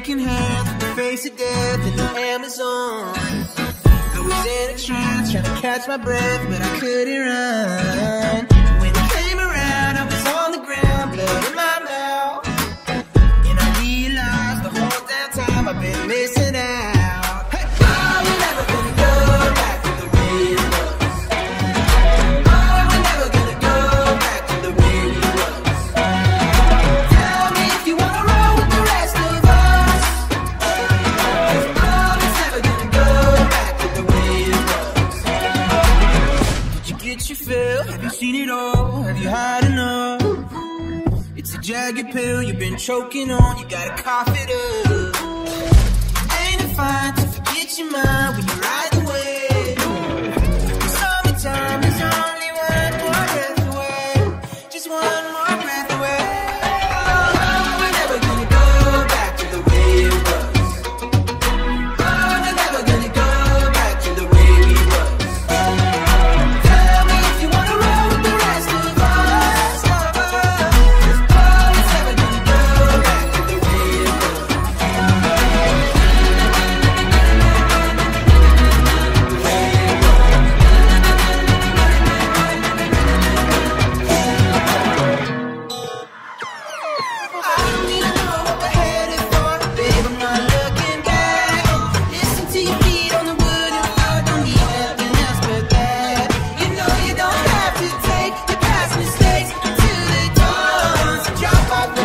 shaking hands with the face of death in the Amazon. I was in a trance, trying to catch my breath, but I couldn't run. When it came around, I was on the ground, blood in my mouth. And I realized the whole damn time I've been missing out. Hey, oh, we're never gonna go back to the way it was. Oh, we're never gonna go back to the way it was. Tell me if you wanna roll with the rest of us. Oh, it's never gonna go back to the way it was. Did you get your fill? Have you seen it all? Have you had enough? It's a jagged pill you've been choking on. You gotta cough it up. Ain't it fine to forget your mind when you ride the wave? Summertime is only one more breath away. Just one more breath away. Oh, we're never gonna go back to the way it was. Oh, we're never gonna go back to the way we was. Tell me if you wanna roll with the rest of us. Oh, it's never gonna go back to the way it was. I don't even know what we're headed for, babe, I'm not looking back. Listen to your feet on the wood and I don't need nothing else but that. You know you don't have to take your past mistakes to the dawn. So drop off